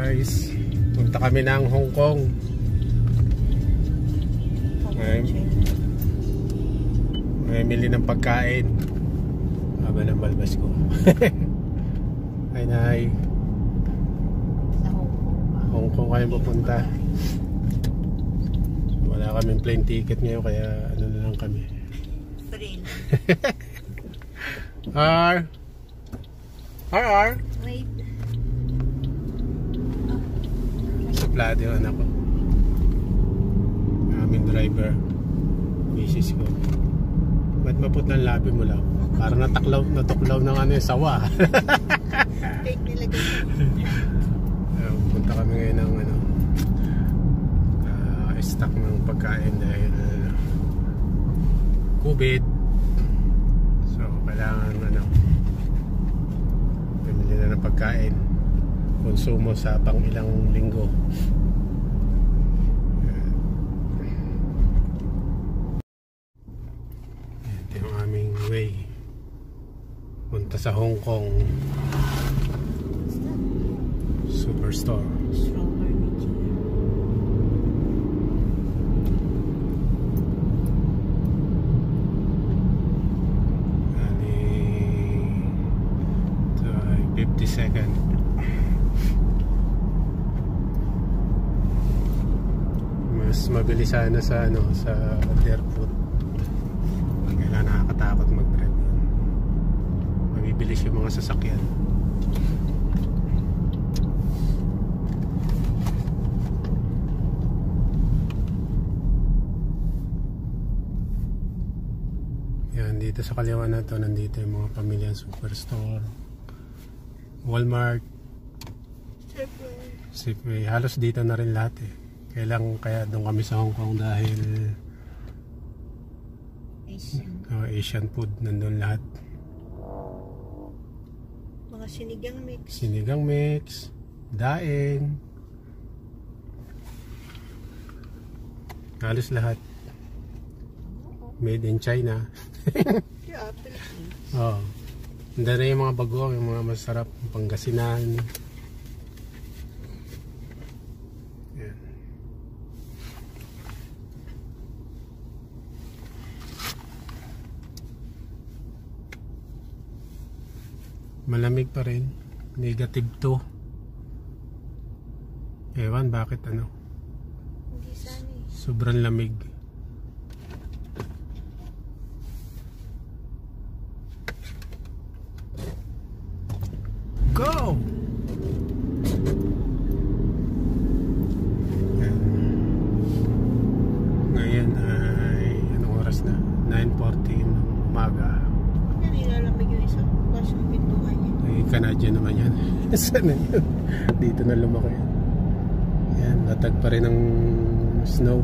guys, punta kami ng Hongkong. May mili ng pagkain. Haba ng balbas ko. Ay nay. Sa Hongkong. Hongkong kayo pupunta. Wala kaming plane ticket ngayon kaya ano na lang kami. Train. R. Wait. Suplado yung anak ko. Aming driver. Misis ko. Ba't maput ng labi mo lang? Parang natuklaw ng ano yung sawa. Fake nilagay. Punta kami ngayon ng ano, stock ng pagkain dahil COVID. So kailangan ano, bumili na ng pagkain, konsumo sa pang ilang linggo. Ito yung aming way punta sa Hong Kong Superstore. Second. Mas mabilis sana sa ano sa airport. Kailangan nakakatakot mag-drive. Mabibilis yung mga sasakyan. Yan, dito sa kaliwa na to nandito yung mga pamilyang superstore, Walmart, Safeway. Halos dito na rin lahat eh. Kaya doon kami sa Hong Kong dahil Asian food nandun lahat. Mga sinigang mix, daing, halos lahat made in China. Yeah, Philippines. Oh. Hindi na yung mga bagoong, yung mga masarap, Pangasinan. Yan. Malamig pa rin. -2. Ewan, bakit ano? Hindi sana eh. Sobrang lamig. Go! Yan. Ngayon ay anong oras na? 9:40 ng umaga. Yan, nilalamig yung isa. Bukas yung pintuan niya. Ay, Canadian naman yan. Saan na yun? Dito na lumaki yan. Yan, latag pa rin ng snow.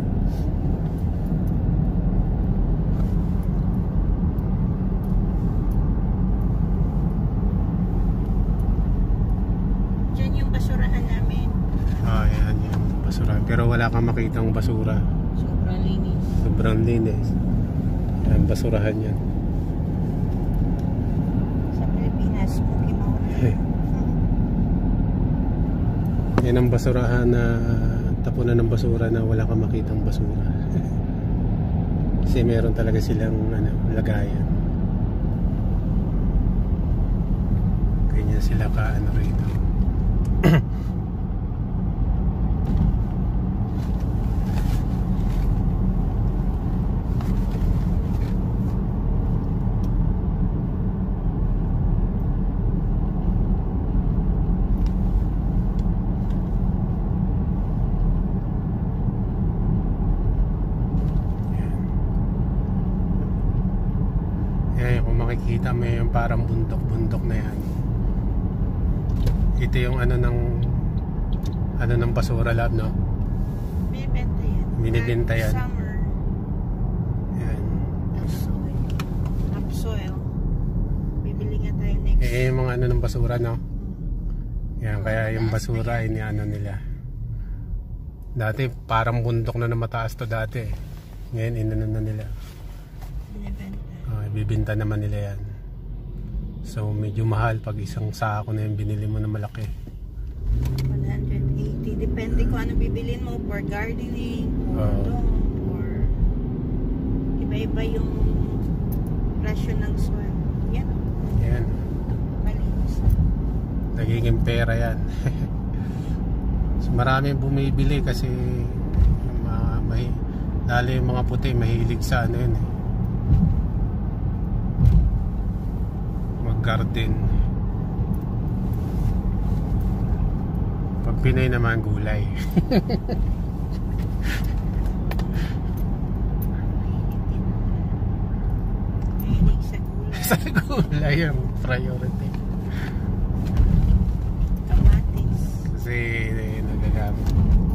Pero wala kang makitang basura. Sobrang linis. Yan, basurahan yan. Sa Pilipinas, yan ang basurahan na tapunan ng basura na wala kang makitang basura. Kasi meron talaga silang ano, lagayan. Ganyan sila ka ano rito. Makikita mo yung parang bundok-bundok na yan. Ito yung ano ng basura lab, no? Binibenta yan. Binibenta yan. Summer. Yan. Topsoil. Bibili nga tayo next. Yung mga ano ng basura, no? Yan, kaya yung basura ay ano nila. Dati parang bundok na mataas to dati. Ngayon inano na nila. Binibenta. Bibinta naman nila yan. So medyo mahal pag isang sako na yung binili mo na malaki. 180 Depende kung ano bibilin mo for gardening or lawn or iba-iba yung presyo ng soil. Yan. Yan. Malinis. Nagiging pera yan. So, maraming bumibili kasi lalo yung mga puti mahilig sa ano yun mag-garden. Pag Pinay naman gulay. Mahilig sa gulay. Sa gulay ang priority. Kamatis. Kasi nagagamit.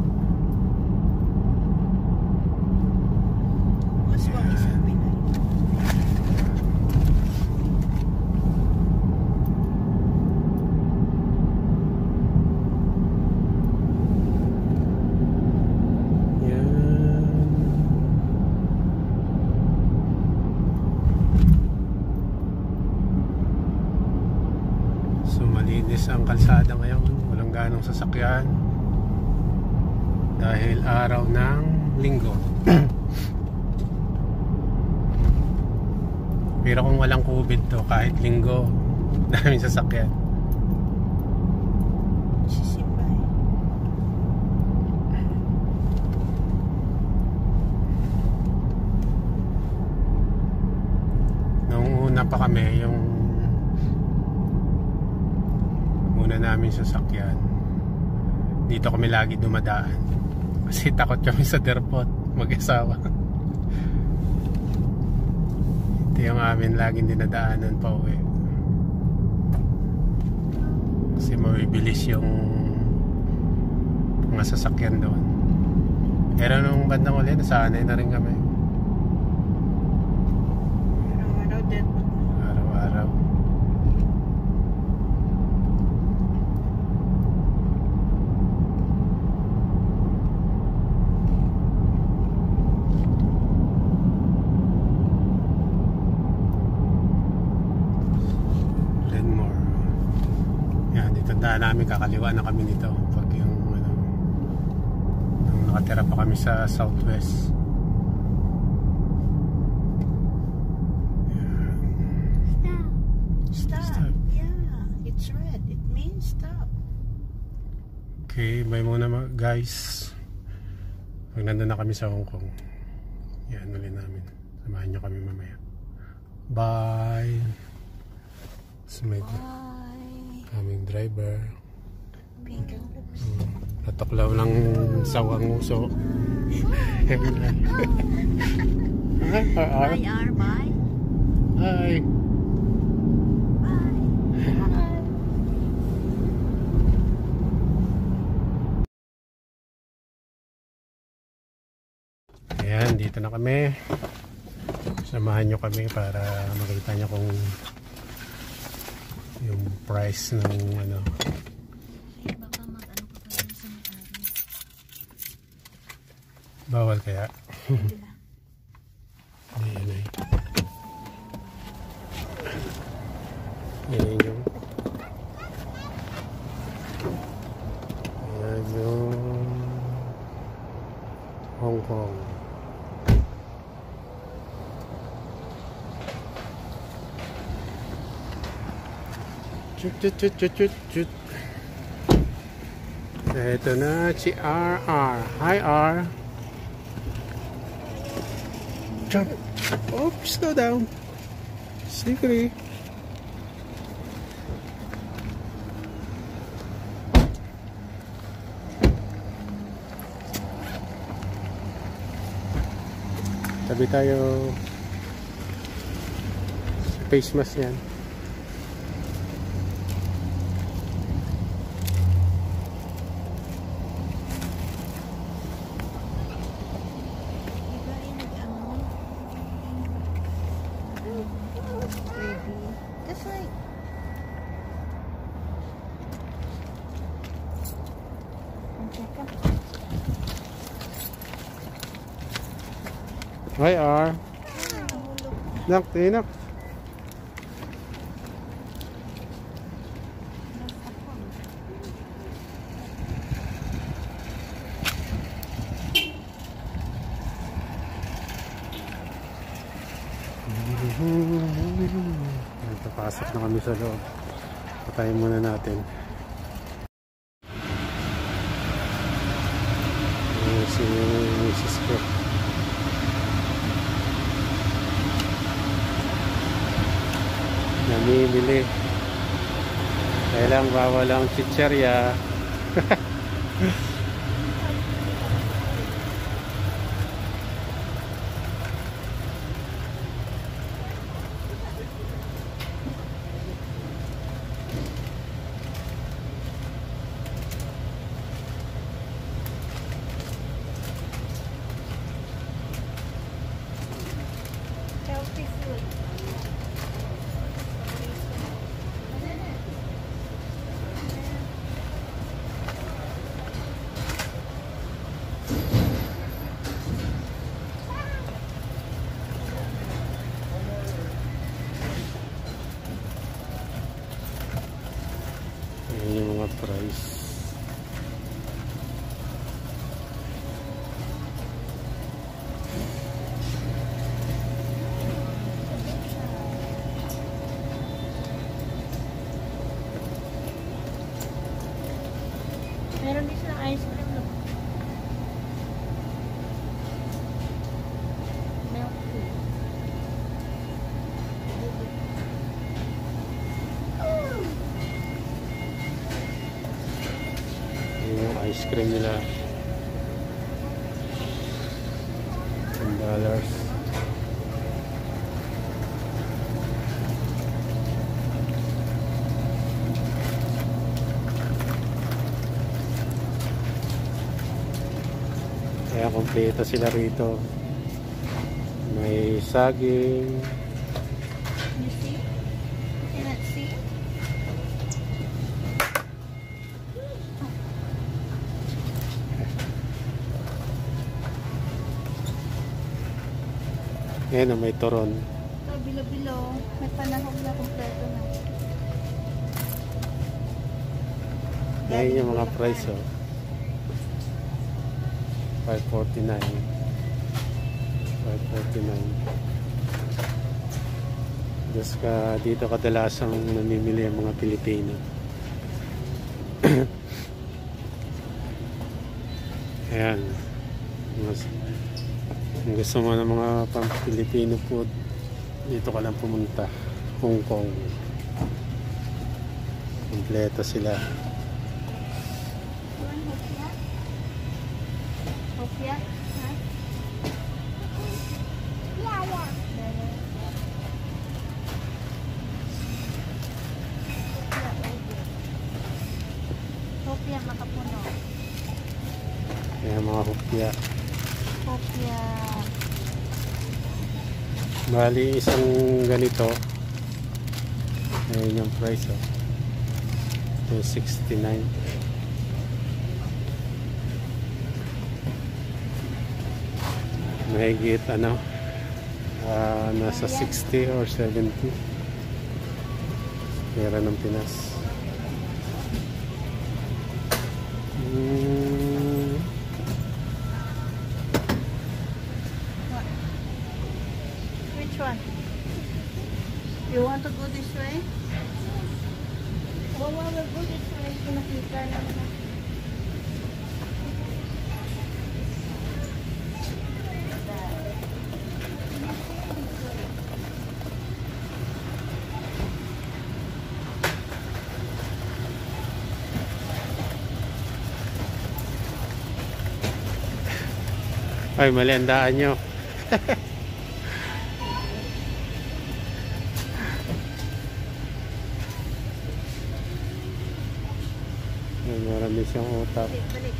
Mas wang isang Pinay. So malinis ang kalsada ngayon, walang ganong sasakyan dahil araw ng linggo. Pero kung walang COVID to, kahit linggo, daming sasakyan. Sisimba Nung una pa kami, yung una namin sasakyan, dito kami lagi dumadaan kasi takot kami sa derpot mag-asawa. Ito yung amin laging dinadaanan pa uwi kasi mabibilis yung mga sasakyan doon. Pero nung bandang uli nasanay na rin kami. Araw-araw din. Araw-araw. Tandaan namin kakaliwa na kami nito pag yung ano, nung nakatira pa kami sa southwest. Stop. Yeah, it's red. It means stop. Okay, bye muna guys. Pag nandun na kami sa Hongkong, yan ulit namin. Samahan nyo kami mamaya. Bye. Aming driver. Pink ang lips. Natuklaw lang sawang uso. Heavy lang. Hi. Bye. Hi. Bye. Ayan, dito na kami. Samahan nyo kami para makita nyo kung yung price ng ano. Baka mag-ano ka pa rin sa may-ari. Bawal kaya? Ayan ay. Ayan yung Hongkong. Chut. Ito na si RR. Hi R. Jump. Oops, slow down. Slippery. Tabi tayo. Face mask yan. That's right. Hi R. Nak. Pasok na kami sa loob. Patayin muna natin. Si Mrs. ko. Namimili. Kailang bawal ang chicherya. Healthy food. Ayan yung mga price. Meron din silang ice cream, no? Milk tea. Ayan yung ice cream nila. $10. Kaya kompleto sila rito. May saging. You see? Cannot see? Ayan, may turon. Ito, bilo-bilo. May panahog na kompleto na. Ayan yung mga price, oh. $5.49. Dito kadalasang namimili ang mga Pilipino. Ayan. Kung gusto mo ng mga pang-Filipino food, dito ka lang pumunta. Hongkong. Kompleto sila. Hopia? Ha? Yeah. Hopia makapuno. Ayan mga hopya. Hopia. Bali isang ganito. Ayan yung price, oh. $2.69. Mahigit nasa 60 or 70 pera ng Pinas. Which one? You want to go this way? Well, we'll go this way. Nakita naman. Ay, mali ang daan nyo. Marami siyang utak. Balik.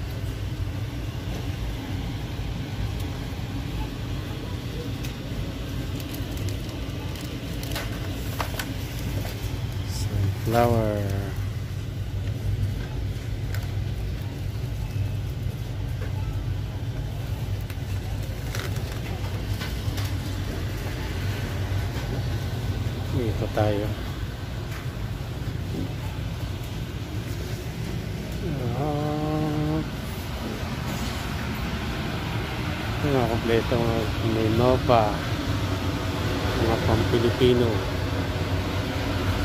Sunflower. Ito tayo. Mga kompleto, may Nova, mga pang-Pilipino.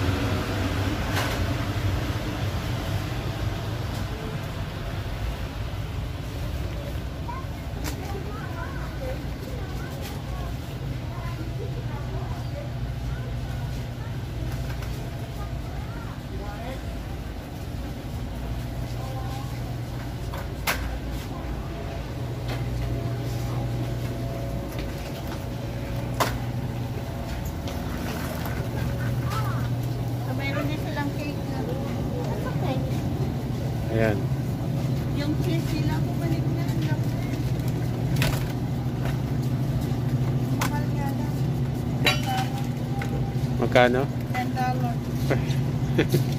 Ayan. Yung cheese nila ko balik na. Mahal nga lang. Magkano? $10.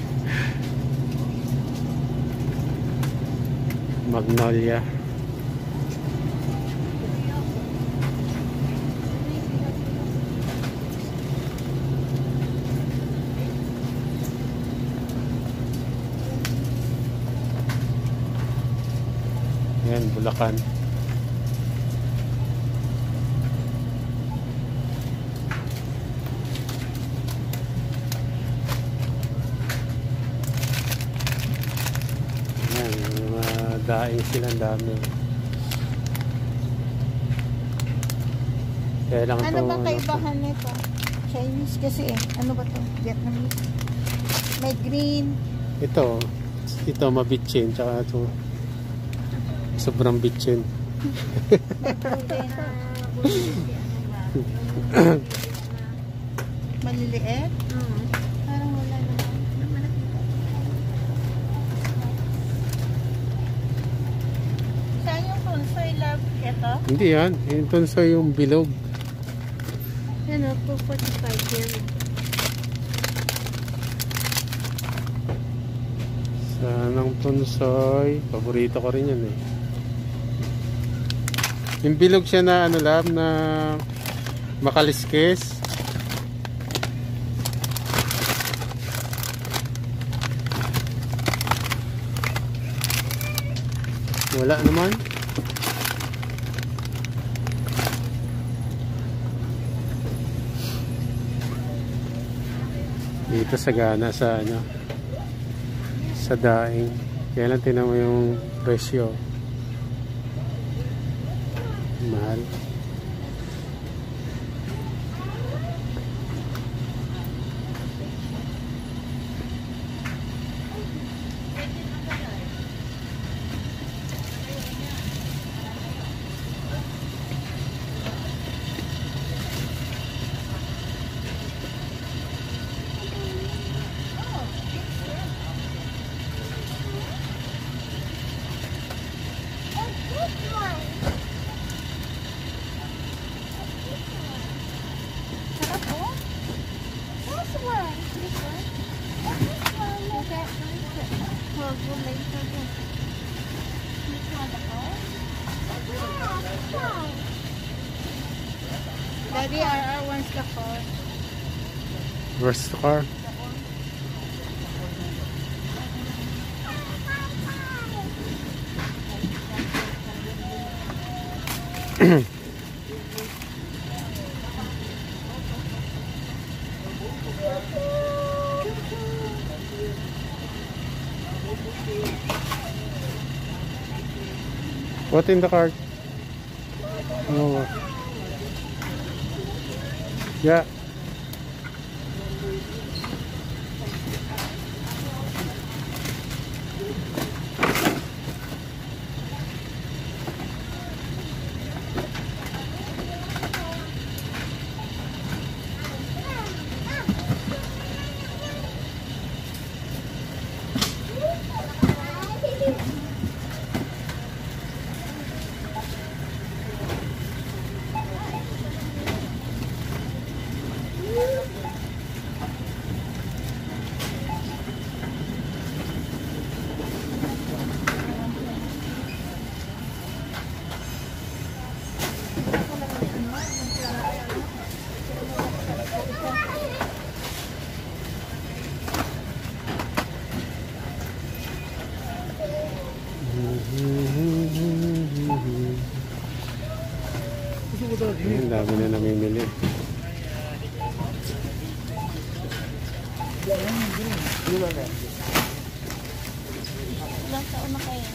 Magnolia. Ayan, Bulacan. Daing silang dami. Kaya lang ano to, bang kaibahan nito? Chinese kasi eh. Ano ba to? Vietnamese. May green. Ito mabitchin. Tsaka ito sobrang bitchin. Maliliit? Parang wala naman. Saan yung tunsoy love? Ito? Hindi yan. Yung tunsoy yung bilog. Yan o, 245 yan. Sanang tunsoy. Paborito ko rin yan eh. Yung bilog siya na ano lang, na makaliskis. Wala naman. Dito sa gana sa ano, sa daing. Kaya lang tingnan mo yung presyo. Mahal. Daddy, RR wants the car. Where's the car? What in the cart? Oh. Yeah. Ang dami na namimili. Ilang taon na kayo?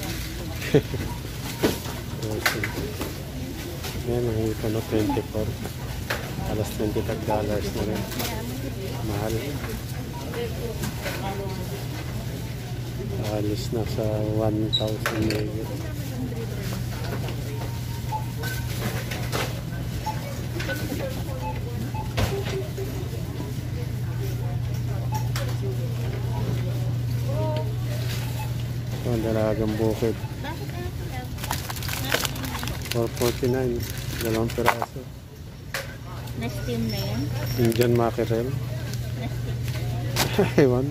Yan, nakikita no, 24. Alas $25 na rin. Mahal. Alis na sa 1,000 ringgit. Ang dalagang bukid. Bakit ano pala? 449. Dalawang piraso. Na-steam na yan? Indian mackerel. Na-steam. Ewan.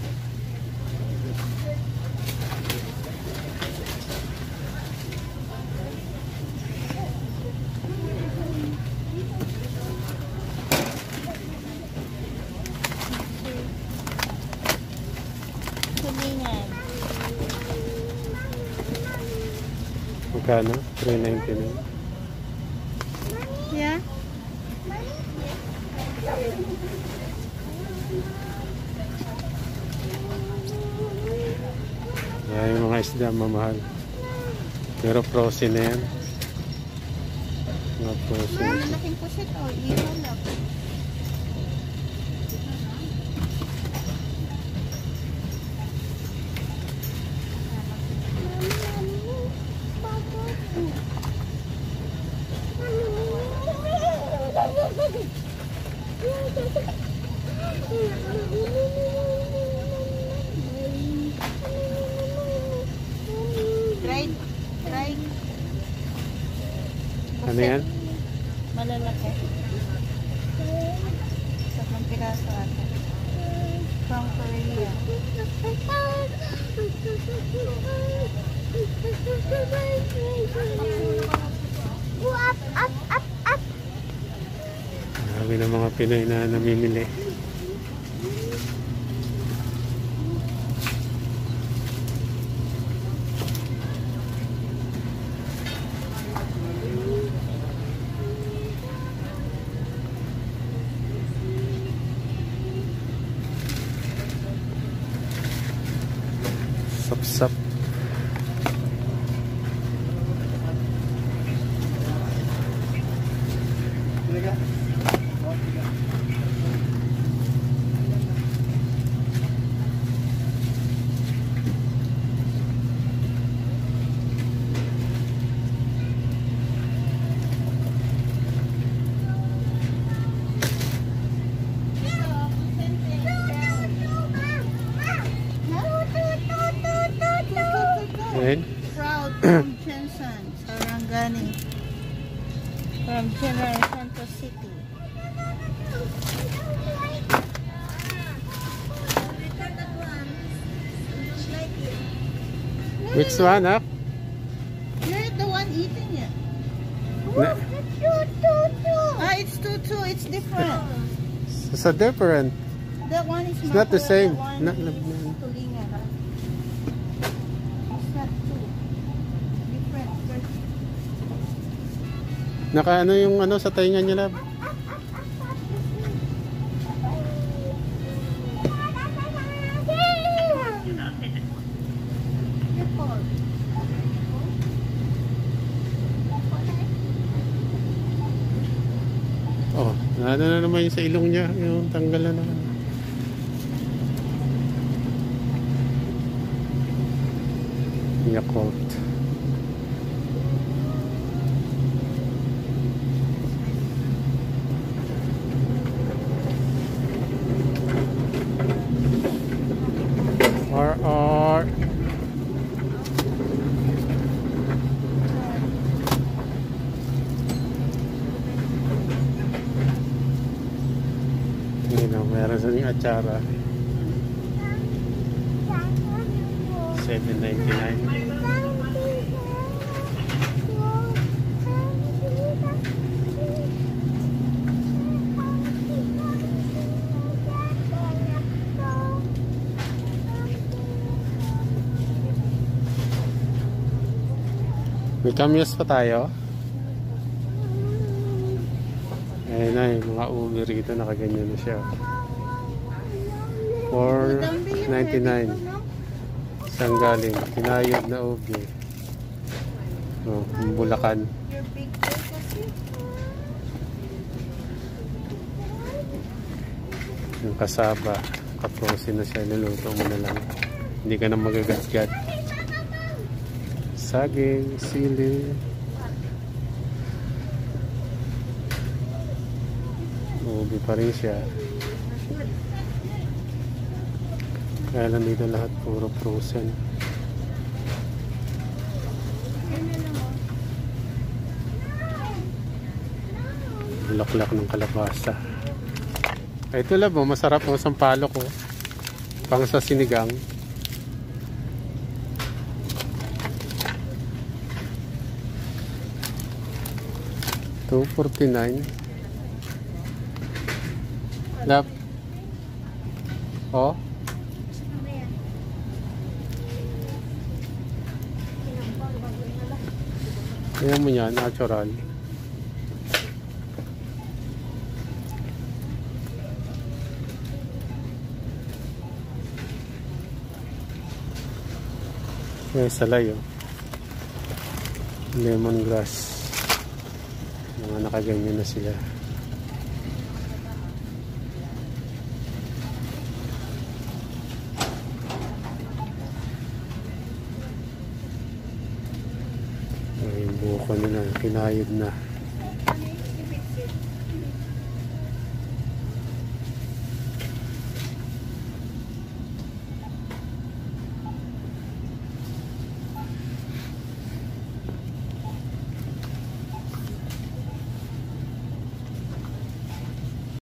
Kumingan. Magkano? 399. Yeah? Ay, yung mga isda mamahal. Pero frozen na yan. Mga frozen. Malaking pusit o. Iwan lang. Dried. Ano yan? Malalaki. Sa mga piraso ata. From Korea. Up. Marami ng mga Pinoy na namimili. Sap-sap. Ayan. Proud from Jensen, Sarangani. From General Santos City. Which one, up? You're the one eating it. Na- It's tutu. It's different. It's a different. That one is It's not the same. That one is tulingan. It's not two. Different. Naka ano yung ano sa tainga niya, lab? Oh, ano na naman yung sa ilong niya, yung tanggal na naman. Yakult. RR. Yun o, meron sa yung atsara. 7.99. May kamyas pa tayo. Ayun na yung mga ubi rito, nakaganyan na siya. 4.99. Saan galing? Kinayod na ubi. Oh, Bulacan. Your big kasi. Yung kasaba. Kaprosin na siya. Niluto mo na lang. Hindi ka na magagatgat. Saging, sili. Ubi pa rin siya. Kaya lang dito lahat puro frozen. bulaklak ng kalabasa. Ito lang po, masarap po sampalok ko. Pang sa sinigang. $2.49. Lap. Oh. Ayan mo yan, natural. May salay, oh. Lemongrass. Mga nakaganyan na sila. Ay, yung buko nila, kinayod na.